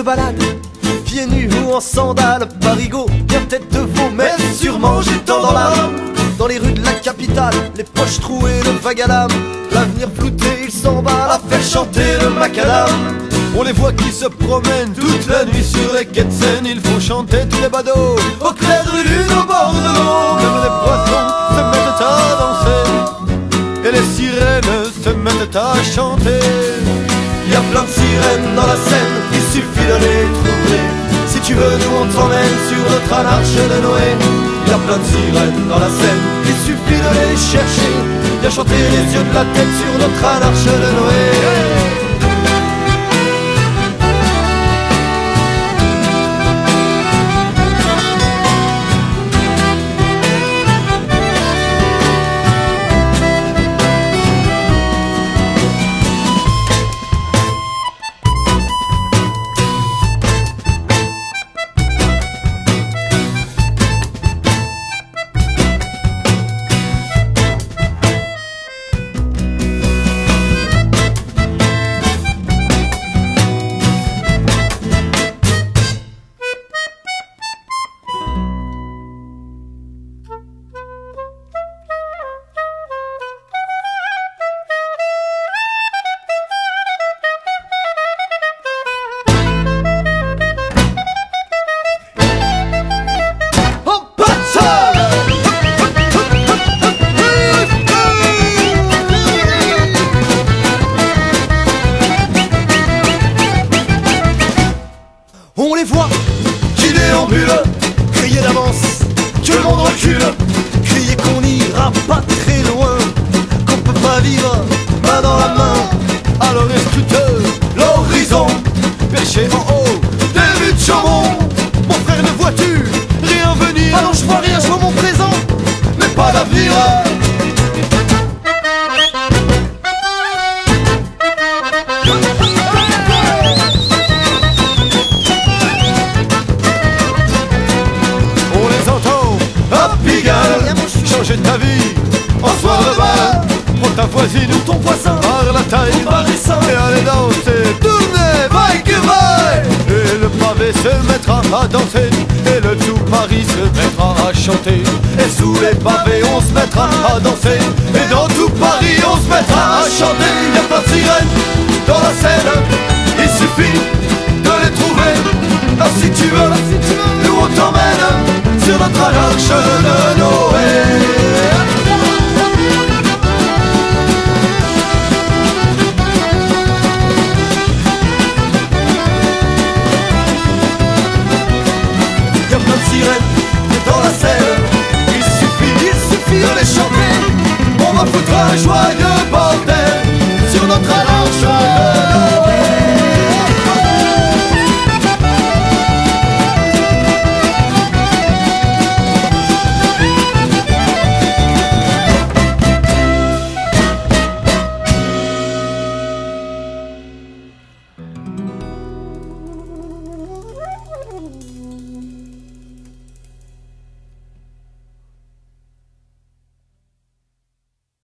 balade, pieds nus ou en sandales, parigot, bien tête de veau, mais sûrement j'étends dans l'âme. Dans les rues de la capitale, les poches trouées, le vague à l'âme, l'avenir flouté, il s'emballe à faire chanter le macadam. On les voit qui se promènent toute la nuit sur les quais de Seine. Il faut chanter tous les badauds au clair de lune au bord de l'eau. Même les poissons se mettent à danser et les sirènes se mettent à chanter. Il y a plein de sirènes dans la Seine, il suffit de les trouver. Si tu veux, nous on t'emmène sur notre arche de Noé. Il y a plein de sirènes dans la Seine, il suffit de les chercher. Viens chanter les yeux de la tête sur notre arche de Noé. On les voit qui déambulent, crier d'avance, que le monde recule, crier qu'on n'ira pas très loin, qu'on peut pas vivre main dans la main. Alors escruteux, l'horizon, perché en haut, des vues de Chambon. Mon frère, ne vois-tu rien venir? Ah non, je vois rien, je vois mon présent, mais pas d'avenir. Changer ta vie en soir de bal, prends ta voisine ou ton voisin par la taille et allez danser, tournez, vaille que vaille. Et le pavé se mettra à danser et le tout Paris se mettra à chanter. Et sous les pavés on se mettra à danser et dans tout Paris on se mettra à chanter. Il y a plein de sirènes dans la Seine, il suffit de les trouver. Alors si tu veux, nous on t'emmène sur notre arche de Noé. Il y a plein de sirènes dans la Seine, il suffit de les chanter. On va foutre un joyeux bordel sur notre arche.